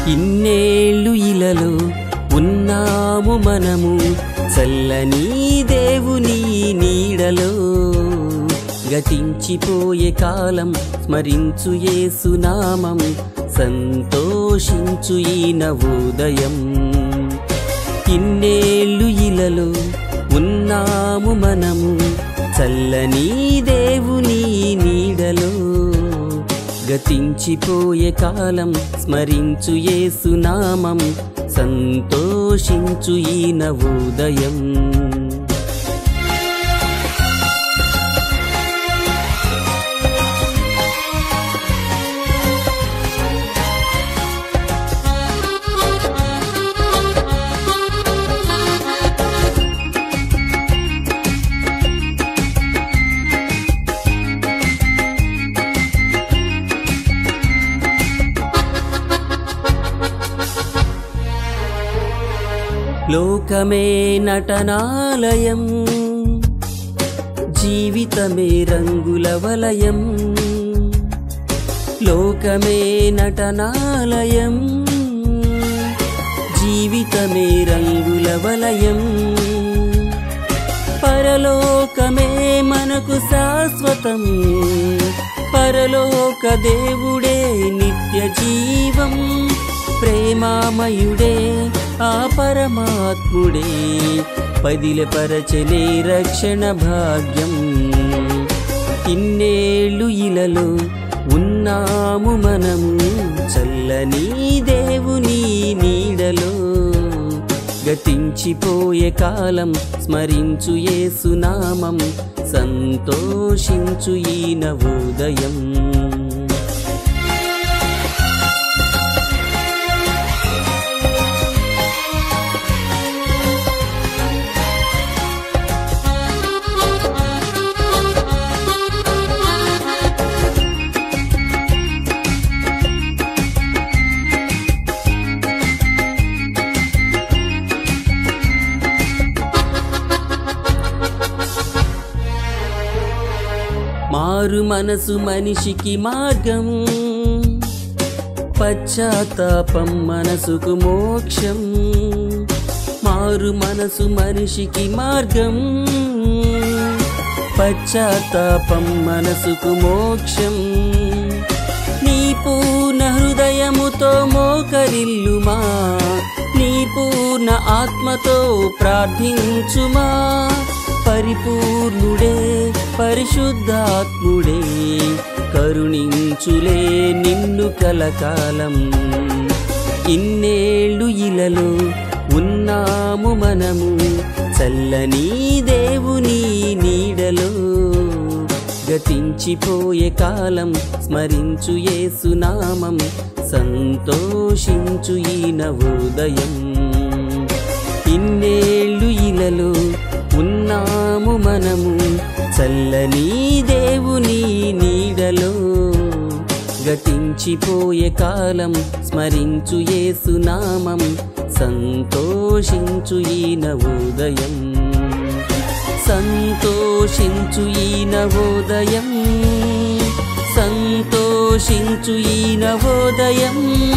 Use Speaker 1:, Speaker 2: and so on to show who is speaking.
Speaker 1: ఇన్నేళ్ళు ఇలలో ఉన్నాము మనము చల్లని దేవుని నీడలో గతించిపోయే కాలం స్మరించు యేసునామం సంతోషించు ఈ నవోదయం ఇన్నేళ్ళు ఇలలో ఉన్నాము మనము చల్లని దేవుని నీడలో గతించిపోయే కాలం స్మరించు యేసునామం సంతోషించు ఈ నవోదయం లోకమే నటనాలయం జీవితమే రంగుల వలయం లోకమే నటనాలయం జీవితమే రంగుల వలయం పరలోకమే మనకు శాశ్వతం పరలోక దేవుడే నిత్య జీవం ప్రేమామయుడే ఆ పరమాత్ముడే పదిలపరచనే రక్షణ భాగ్యం ఇన్నేళ్ళు ఇలలో ఉన్నాము మనము చల్లని దేవుని నీడలో గతించిపోయే కాలం స్మరించు యేసునామం సంతోషించు ఈ నవోదయం మారు మనసు మనిషికి మార్గం పశ్చాత్తాపం మనసుకు మోక్షం మారు మనసు మనిషికి మార్గం పశ్చాత్తాపం మనసుకు మోక్షం నీ పూర్ణ హృదయముతో మోకరిల్లుమా నీ పూర్ణ ఆత్మతో ప్రార్థించుమా పరిపూర్ణుడే పరిశుద్ధాత్ముడే కరుణించులే నిన్ను కలకాలం ఇన్నేళ్ళు ఇలలో ఉన్నాము మనము చల్లని దేవుని నీడలో గతించిపోయే కాలం స్మరించు యేసునామం సంతోషించు ఈ నవోదయం ఇన్నేళ్ళు ఇలలో ఉన్నాము మనము చల్లని దేవుని నీడలో గతించిపోయే కాలం స్మరించు యేసునామం సంతోషించు ఈ నవోదయం సంతోషించు ఈ నవోదయం సంతోషించు ఈ నవోదయం